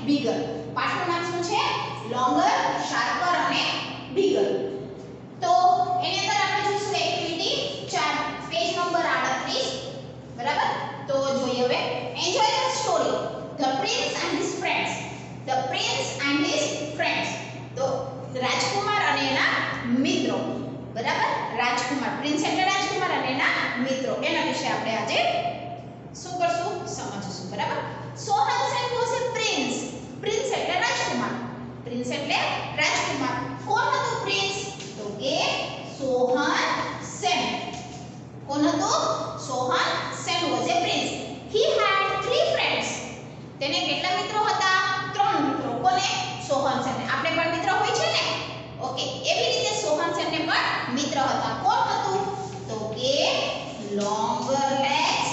bigger. પાછળનું નામ શું છે? longer, sharper અને bigger. તો એની અંદર આપણે જોઈશું એક્ટિવિટી 4 પેજ નંબર 38 બરાબર. તો જોઈએ હવે enjoy the story the prince and his friends. The prince and his friends. તો રાજકુમાર અને એના મિત્રો બરાબર. રાજકુમાર, પ્રિન્સ એટલે રાજકુમાર અને એના મિત્રો, એના વિશે આપણે આજે શું કરશું? સમજીશું બરાબર. Sohan Sen was a prince. Prince એટલે રાજકુમાર, પ્રિન્સ એટલે રાજકુમાર. કોણ હતું પ્રિન્સ? તો કે સોહન સેન. કોણ હતું? Sohan Sen was a prince. He had 3 friends. તેને કેટલા મિત્રો હતા? 3 મિત્રો. કોને? સોહન સેન. આપણે પણ મિત્ર હોય છે ને? ઓકે, એવી રીતે સોહન સેન ને પણ મિત્ર હતા. કોણ હતું? તો કે longer legs,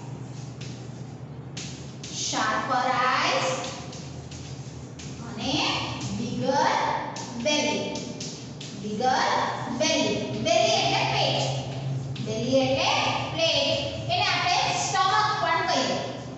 sharper eyes અને bigger belly. bigger belly. belly એટલે પેટ. belly એટલે પેટ. એને આપણે સ્ટમક પણ કહીએ.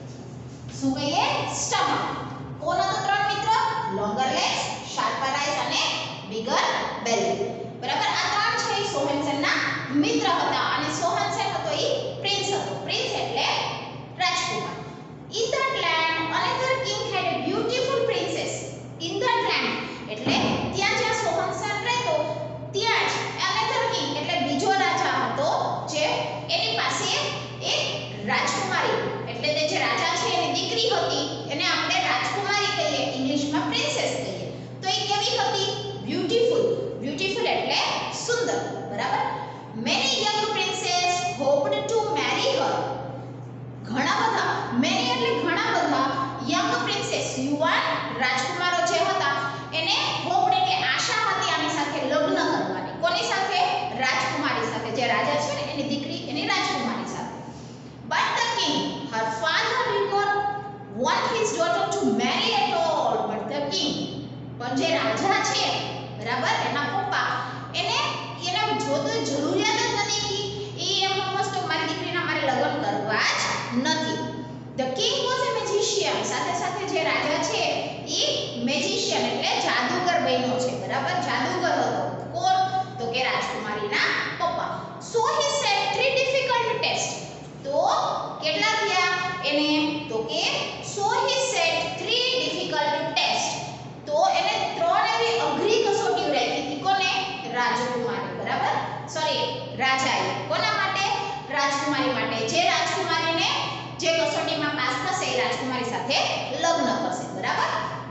શું કહીએ? સ્ટમક. કોણ હતું 3 મિત્ર? longer legs, sharper eyes અને bigger belly. બરાબર. આ 3 છે સોહન સેનના મિત્ર હતા અને સોહન સેન હતો ઈ પ્રિન્સ હતો. પ્રિન્સ એટલે રાજકુમાર. In that land another king had a beautiful princess. In that land એટલે ત્યાં જ્યાં સોહન સેન રહેતો ત્યાં જ another king એટલે બીજો રાજા હતો જે એની પાસે એક રાજકુમારી એટલે તે જે રાજા છે એની દીકરી હતી એને આપણે રાજકુમારી કહીએ, ઇંગ્લિશમાં પ્રિન્સેસ કહીએ. તો એ કેવી હતી? બ્યુટીફુલ. બ્યુટીફુલ એટલે સુંદર બરાબર. many young princes hoped to marry her. ઘણા બધા, many એટલે ઘણા બધા young princes યુવાન રાજકુમારો જે હતા એને hoped એટલે આશા હતી આની સાથે લગ્ન કરવાની. કોની સાથે? રાજકુમારી સાથે. જે રાજા છે ને એની દીકરી એની રાજકુમારી સાથે. but the king, her father did not want his daughter to marry at all. but the king, પણ જે રાજા છે બરાબર એના પપ્પા એને જોતો જરૂરિયાત જ નથી કે એ એમ સમજતો મારી દીકરીના મારે લગ્ન કરવા જ નથી. The king was a magician. સાથે સાથે જે રાજા છે એ મેજિશિયન એટલે જાદુગર બન્યો છે બરાબર. જાદુગર હતો. કોણ? તો કે રાજકુમારીના પપ્પા. so he set 3 difficult tests. તો કેટલા થયા એને? તો કે so he set 3 difficult tests. તો એને 3 એવી અઘરી કસોટીઓ રાખી હતી. કોને? રાજકુમારી બરાબર. સોરી, રાજાએ. કોના માટે? રાજકુમારી માટે. જે રાજકુમારીને જે કસોટીમાં પાસ થશે એ રાજકુમારી સાથે લગ્ન કરશે બરાબર.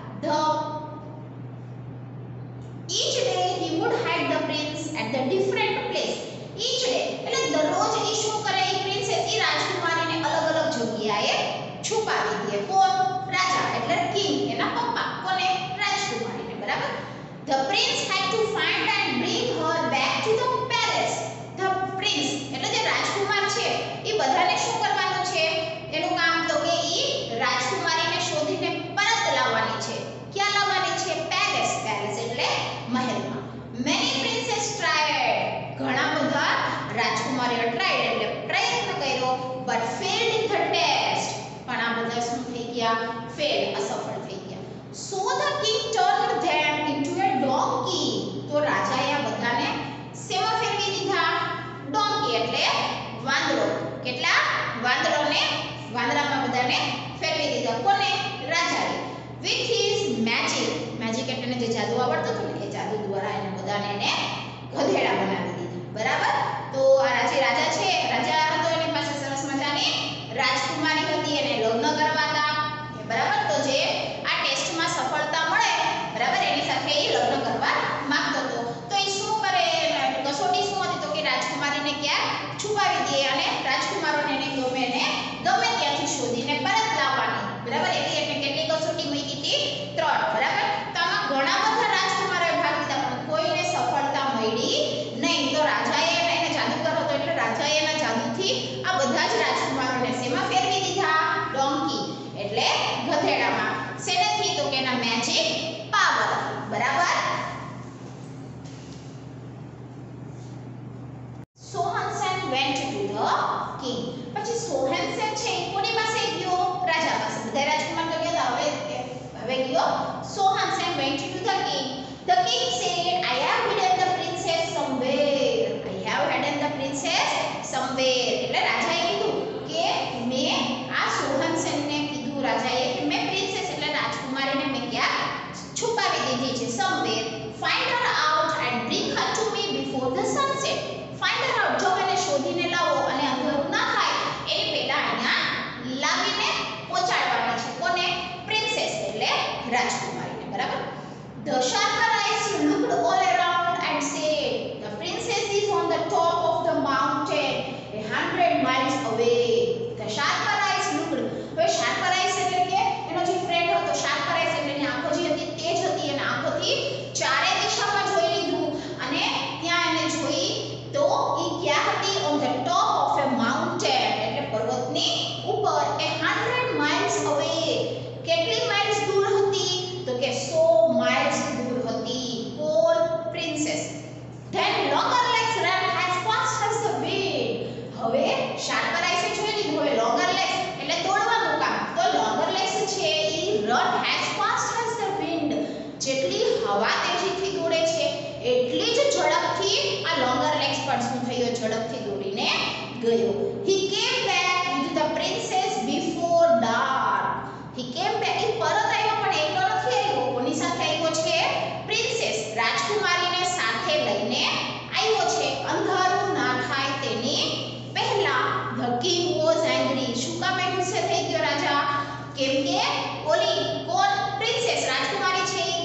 each day he would hide the prince at the different place. each day એટલે દરરોજ એ શું કરે? એ પ્રિન્સેસ એ રાજકુમારીને અલગ અલગ જગ્યાએ છુપાવી દે. કોણ? રાજા એટલે કિંગ એના પપ્પા. કોને? રાજકુમારીને બરાબર. the prince had to find and bring her back to the palace. the prince એટલે જે રાજકુમાર છે એ બધાને શું કરવાનું છે? એનું કામ તો કે ઈ રાજકુમારીને શોધીને પરત લાવવાની છે. ક્યાં લાવવાની છે? પેલેસ. પેલેસ એટલે મહેલમાં. many princes tried. ઘણા બધા રાજકુમારીઓ ટ્રાઈડ એટલે પ્રયત્ન કર્યો but failed in the test. પણ આ બધા શું થઈ ગયા? ફેલ, અસફળ થઈ ગયા. so the king turned them into a donkey. તો રાજાએ આ બધાને શેમાં ફેરવી દીધા? ડોંકી એટલે વાંદરો. કેટલા? વાંદરોને વાંદરામાં બધાને ફેરવી દીધા. કોને? રાજાએ. with his magic. મેજિક એટલે જે જાદુ આવડતું હતું ને એ જાદુ દ્વારા એને બધાને એને ગધેડા બનાવી દીધા બરાબર. તો આ રાજા છે, રાજા હતો એની પાસે સરસ મજાની રાજકુમારી હતી એને લગ્ન કરવા હતા બરાબર. તો જે આ ટેસ્ટમાં સફળતા મળે બરાબર એની સાથે એ લગ્ન કરવા માંગતો હતો. તો એ શું કરે? કસોટી શું હતી? તો કે રાજકુમારીને ક્યાં છુપાવી દે અને રાજકુમારોને એને ગમે ત્યાંથી શોધીને પરત લાવવાની બરાબર. એવી એટલે કેટલી કસોટી મૂકી હતી? 3 બરાબર. તો આમાં ઘણા બધા રાજકુમારોએ ભાગ લીધા પણ કોઈને સફળતા મળી નહીં. તો રાજાએ એને જાદુગર હતો એટલે રાજાએ એના જાદુથી આ બધા જ રાજકુમારોને શેમાં ફેરવી દીધા? ડોંકી એટલે ગધેડામાં. શેનાથી? તો કે એના મેજિક પાવર બરાબર. Sohan Sen went to the king. પછી સોહન સેન છે કોની પાસે ગયો? રાજા પાસે. બધા રાજકુમાર તો ગયા. હવે ગયો. So Hansen went to the king. The king said, I have hidden the princess somewhere. I have hidden the princess somewhere. એટલે રાજાએ કીધું કે મેં આ સોહનસેનને કીધું રાજાએ કે મેં પ્રિન્સેસ એટલે રાજકુમારીને મેં ક્યાં છુપાવી દીધી છે. somewhere. Find her out and bring her to me before the sunset. Find her out. જો એને શોધીને લાવો અને અંધારું ના થાય એની પહેલા અહીંયા લાવીને પહોંચાડવાના છે. કોને? પ્રિન્સેસ એટલે રાજકુમારીને. બરાબર. The sharper eyes looked all around and said, the princess is on the top of the mountain 100 miles away. The sharper eyes looked. હવે sharper eyes એટલે કે એનો જે ફ્રેન્ડ હતો sharper eyes એટલે એની આંખો જે હતી તેજ હતી અને આંખોથી ચારે દિશામાં જોઈ લીધું અને ત્યાં એને જોઈ તો ઈ ક્યાં હતી? on the top of a mountain એટલે પર્વતની ઉપર 100 miles away. કેટલી માઇલ્સ દૂર હતી? તો કે 100 માઇલ્સ દૂર હતી. કોણ? Princess. then longer legs ran as fast as the wind. હવે sharper eyes એ જોઈ લીધું. હવે longer legs એટલે દોડવાનું કામ. તો longer legs છે ઈ run as fast as the wind. જેટલી હવા તેજીથી દોડે છે એટલી જ ઝડપથી આ longer legs પણ શું થયો? ઝડપથી દોડીને ગયો. he came back with the princess before dark. he came back. એ પરત આવ્યો પણ એકલો નથી આવ્યો. કોની સાથે આવ્યો છે? પ્રિન્સેસ રાજકુમારીને સાથે લઈને આવ્યો છે. અંધારું ના થાય તેની પહેલા. the king was angry. શું કામ એ ગુસ્સે થઈ ગયો રાજા? કેમ કે ઓલી કોણ? પ્રિન્સેસ રાજકુમારી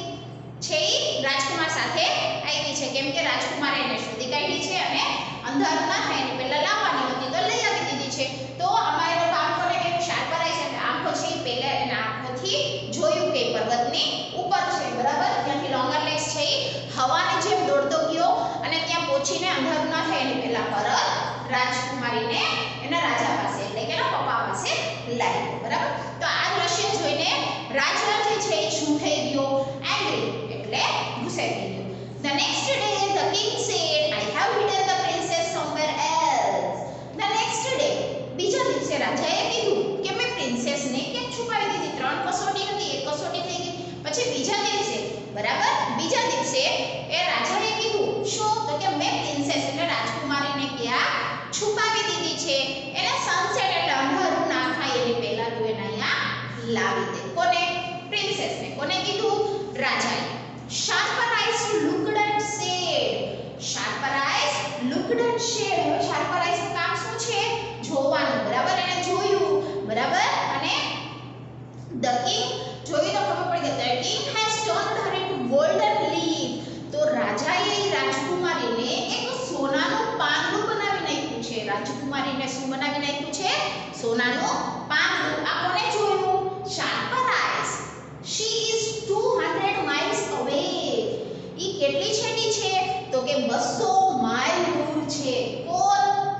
છે ઈ રાજકુમાર સાથે આવી છે. કેમ કે રાજકુમારે એને શોધી કાઢી છે અને અંધારું ના થાય એની પહેલા લાવવાની હતી તો લઈ આવી દીધી છે. તો આમાં એનો કામ કરે કે શાર્પર આઈસ એટલે આંખો છે ઈ પહેલા એના આંખોથી જોયું કે પર્વતની ઉપર છે. બરાબર. ત્યાંથી લોંગર લેગ્સ છે ઈ હવાની જેમ દોડતો ગયો અને ત્યાં પહોંચીને અંધારું ના થાય એની પહેલા પરત રાજકુમારીને એના રાજા પાસે એટલે કે એના પપ્પા પાસે લાવ્યો. બરાબર. તો આ દ્રશ્ય જોઈને રાજા જે છે એ શું થઈ ગયો? એંગ્રી એટલે ગુસ્સે થઈ ગયો. The next day the king said, I have hidden the princess somewhere else. The next day બીજા દિવસે રાજાએ કીધું કે મેં પ્રિન્સેસને ક્યાં છુપાવી દીધી. 3 કસોટી હતી, એક કસોટી થઈ ગઈ. પછી બીજા દિવસે બરાબર બીજા દિવસે એ રાજાએ કીધું શું? તો કે મેં પ્રિન્સેસ એટલે રાજકુમારીને ક્યાં છુપાવી દીધી છે. એને સનસેટ એટલે અંધારું ના થાય એની પહેલા તું એને અહીંયા લાવી દે. કોને? પ્રિન્સેસને. કોને કીધું? રાજાએ. sharper eyes looked and said. sharper eyes looked and said. હવે sharper eyes નું કામ શું છે? જોવાનું. બરાબર. એને જોયું. બરાબર. અને the king જોઈ તો ખબર પડી કે the king has turned her into golden leaf. તો રાજાએ રાજકુમારીને એક સોનાનું પાંદડું બનાવી નાખ્યું છે. રાજકુમારીને શું બનાવી નાખ્યું છે? સોનાનું પાંદડું. આ કોને જોયું? sharper eyes. she is 200 miles away. ઈ કેટલી છેટી છે? તો કે 200 માઇલ દૂર છે. કોણ?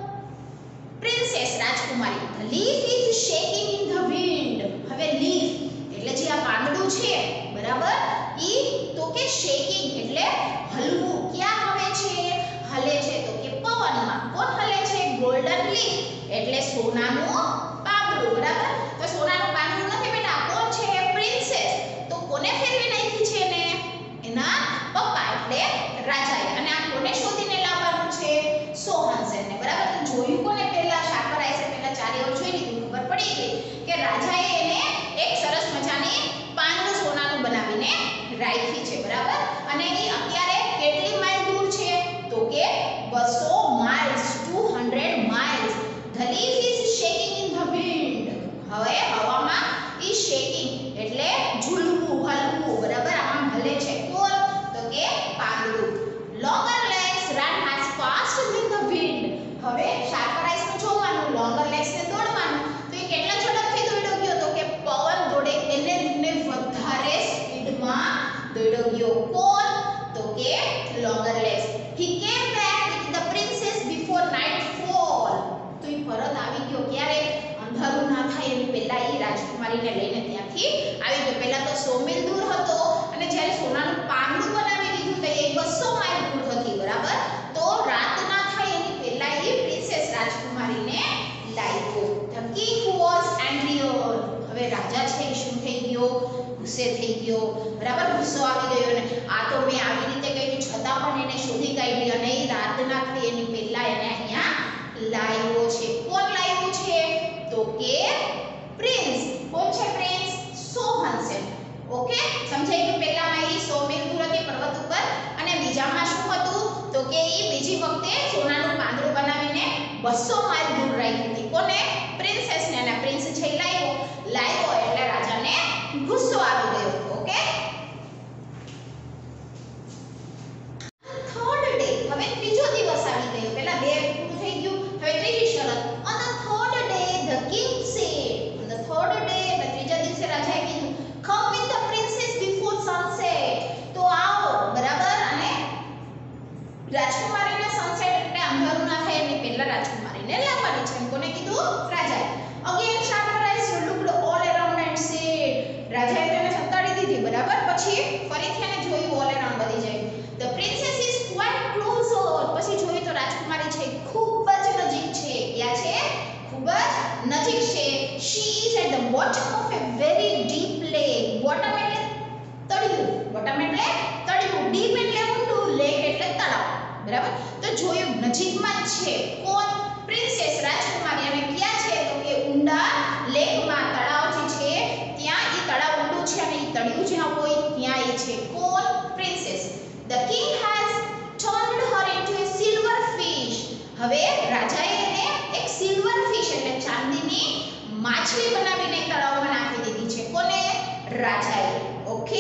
પ્રિન્સેસ રાજકુમારી. the leaf is shaking in the wind. હવે leaf એટલે જે આ પાંદડું છે બરાબર ઈ તો કે શેકિંગ એટલે હલવું. ક્યાં હલે છે? હલે છે તો કે પવનમાં. કોણ હલે છે? ગોલ્ડન લીફ એટલે સોનાનું પાંદડું. બરાબર. તો સોનાનું પાંદડું નથી બેટા. કોણ છે? પ્રિન્સેસ. તો કોને ફેરવી નાખી છે ને? એના પપ્પા એટલે રાજાએ. અને આ કોને શોધીને લાવવાનું છે? સોહનસેનને. બરાબર. તો જોયું કોને પહેલા? શાર્પર આઈસે પહેલા ચારે ઓર જોઈ લીધું. ખબર પડી ગઈ કે રાજાએ એને એક સરસ મજાની પાંદડું સોનાનું બનાવીને રાખી છે. બરાબર. અને ઈ અત્યારે કેટલી માઇલ દૂર છે? તો કે 200 miles. 200 miles. the leaf is shaking in the wind. હવે હવામાં ઈ શેકિંગ એટલે ઝૂલવું, હલવું. બરાબર. આમાં હલે છે. કોણ? તો કે પાંદડું. longer legs run as fast as the wind. હવે sharper eyes નું જોવાનું, longer legs ને દોડવાનું. તો એ કેટલા ઝડપથી દોડ્યો ગયો? તો કે પવન દોડે એને લીધે વધારે સ્પીડમાં દોડ્યો ગયો. કોણ? તો કે longer legs. he came back with the princess before nightfall. તો એ પરત આવી ગયો ક્યારે? અંધારું ના થાય એની પહેલા એ રાજકુમારીને લઈને ત્યાંથી આવી ગયો. પહેલા તો 100 મીલ દૂર હતો અને જ્યારે સોનાનું પાંદડું બનાવી દીધું તો એ 200 માઇલ દૂર હતી. બરાબર. તો રાત ના થાય એની પહેલા એ પ્રિન્સેસ રાજકુમારીને લાવ્યો. the king was angry. હવે રાજા છે શું થઈ ગયો? ગુસ્સે થઈ ગયો, બરાબર, ગુસ્સો આવી ગયો ને આ તો મેં આવી રીતે કહ્યું છતાં પણ એને શોધી કાઢી અને એ રાતના થઈ એની પહેલા એને અહીંયા લાવ્યો છે. કોણ લાવ્યું છે? તો કે પ્રિન્સ. કોણ છે પ્રિન્સ? સોહન છે. ઓકે, સમજાઈ ગયું? પહેલામાં એ 100 મીલ દૂર હતી પર્વત ઉપર અને બીજામાં શું હતું તો કે એ બીજી વખતે સોનાનું પાંદડું બનાવીને 200 માઇલ દૂર રાખી હતી. કોને? પ્રિન્સેસને. અને પ્રિન્સ છે લાવ્યો એટલે રાજાને ગુસ્સો આવી ગયો. Okay, third day. હવે ત્રીજો દિવસ આવી ગયો. પહેલા બે પૂરું થઈ ગયું, હવે ત્રીજી શરત. On the third day the king said. On the third day એટલે ત્રીજા દિવસે રાજાએ કીધું come with the princess before sunset. તો આવો, બરાબર, અને રાજકુમારીને સનસેટ એટલે અંધારું ના થાય એની પહેલા રાજકુમારીને લાવવાની છે. કોને કીધું? રાજાએ. Again sharper eyes looked all around and said. રાજાએ તેને સતાડી દીધી, બરાબર, પછી ફરીથી એને જોયું ઓલ અરાઉન્ડ બધી જાય. The princess is quite closer. પછી જોયું તો રાજકુમારી છે ખૂબ જ નજીક છે. ક્યાં છે? ખૂબ જ નજીક છે. She is at the bottom of a very deep lake. Bottom એટલે તળિયું, બોટમ એટલે તળિયું, ડીપ એટલે ઊંડું, લેક એટલે તળાવ, બરાબર. તો જોયું નજીકમાં જ છે. કોણ? પ્રિન્સેસ, રાજકુમારી. અને ક્યાં છે તો કે ઊંડા લેકમાં, તળાવ જે છે ત્યાં. ઈ તળાવ ઊંડું છે અને ઈ તળિયું જ્યાં હોય ત્યાં ઈ છે. કોણ? Princess. The king has turned her into a silver fish. હવે રાજાએ એને એક સિલ્વર ફિશ એટલે ચાંદીની માછલી બનાવીને તળાવમાં નાખી દીધી છે. કોને? રાજાએ. Okay,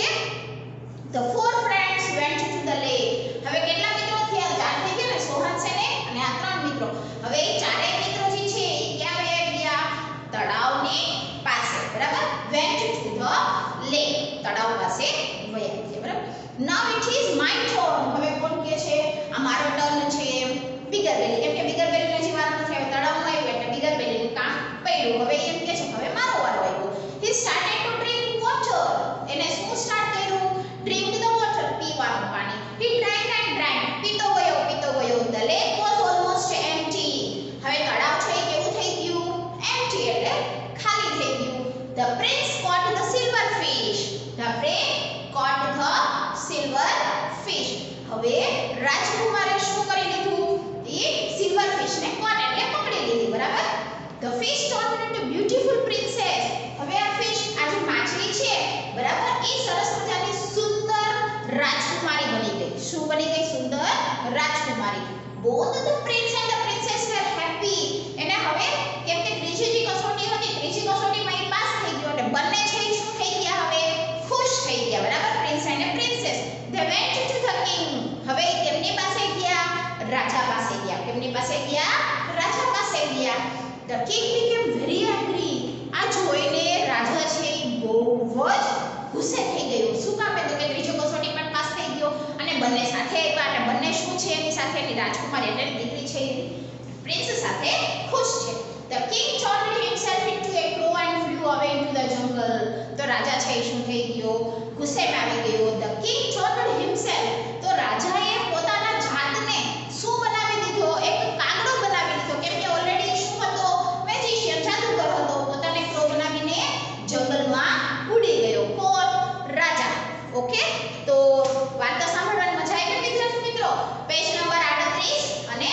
the four friends went to the lake. હવે કેટલા મિત્રો થયા? 4 થઈ ગયા ને, સોહન છે ને અને આ 3 મિત્રો. હવે એ ચારેય મિત્રો જે છે એ ક્યાં વયા ગયા? તળાવની પાસે, બરાબર. વેન્ટ ટુ ધ લેક, તળાવ પાસે વયા ગયા, બરાબર. Now it is my turn. હવે કોણ કહે છે આ મારો ટર્ન છે? Bigger belly. કેમ કે બિગર બેલીને જે વાર નથી આવ્યો, તળાવમાં આવ્યો એટલે બિગર બેલીનું કામ પડ્યું. હવે એમ કહે છે હવે મારો વારો આવ્યો. He started to drink water. એને શું સ્ટાર્ટ કર્યું? ડ્રિંક ધ વોટર, પીવાનું પાણી. He drank and drank. પીતો ગયો. The lake was almost empty. હવે તળાવ છે એ કેવું થઈ ગયું? એમ્પ્ટી એટલે ખાલી થઈ ગયું. The prince caught the silver fish. The prince caught the silver fish. હવે રાજકુમારે શું કરી લીધું? એ સિલ્વર ફિશને caught એટલે પકડી લીધી, બરાબર. The fish turned into beautiful princess. હવે આ ફિશ, આ જે માછલી છે, બરાબર, એ સરસ મજાની સુંદર રાજકુમારી બની ગઈ. શું બની ગઈ? સુંદર રાજકુમારી. Both the prince and the princess were happy. એને હવે કેમ કે ત્રીજી જે કસોટી હતી, ત્રીજી કસોટીમાં એ પાસ થઈ ગયો એટલે બંને છે એ શું થઈ ગયા? હવે ખુશ થઈ ગયા, બરાબર, પ્રિન્સ અને princess. They went to the king. હવે કેમની પાસે ગયા? રાજા પાસે ગયા. કેમની પાસે ગયા? રાજા પાસે ગયા. The king became very angry. આ જોઈને રાજા છે એ બહુ જ ગુસ્સે થઈ ગયો. શું કામ? તો કે ત્રીજો કસોટી પણ પાસ થઈ ગયો અને બંને સાથે આવ્યા અને બંને શું છે એની સાથે એની રાજકુમારી એટલે દીકરી છે પ્રિન્સ સાથે ખુશ છે. The king turned himself into a crow and flew away into the jungle. તો રાજા છે શું થઈ ગયો? ગુસ્સેમાં આવી ગયો. The king turned himself. તો રાજાએ પોતાના જાતને શું બનાવી દીધો? એક કાગડો બનાવી દીધો. કેમ કે ઓલરેડી શું હતો? મેજિશિયન, જાદુગર હતો. પોતાને ક્રો બનાવીને જંગલમાં ઉડી ગયો. કોણ? રાજા. ઓકે, તો વાર્તા સાંભળવાની મજા આવી ને વિદ્યાર્થી મિત્રો? પેજ નંબર 38 અને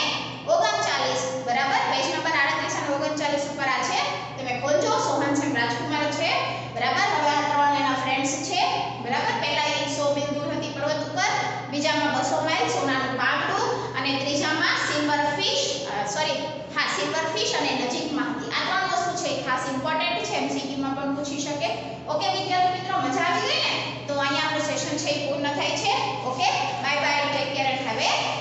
39, બરાબર. પેજ નંબર 38 અને 39 ઉપર આ છે, તમે ખોલજો. સોહન છે, રાજકુમાર છે, બરાબર. હવે આ 3 એના ફ્રેન્ડ્સ છે, બરાબર. પહેલા એ 100 મીલ દૂર હતી પર્વત ઉપર, બીજામાં 200 માઇલ સોનાનું પાંદડું અને ત્રીજામાં સિલ્વર ફિશ અને નજીકમાં હતી. આ 3 વસ્તુ છે ખાસ ઇમ્પોર્ટન્ટ છે, MCQ માં પણ પૂછી શકે. ઓકે વિદ્યાર્થી મિત્રો, મજા આવી ગઈ ને? તો અહીંયા આપણું સેશન છે એ પૂર્ણ થાય છે. Okay, bye bye, take care and have A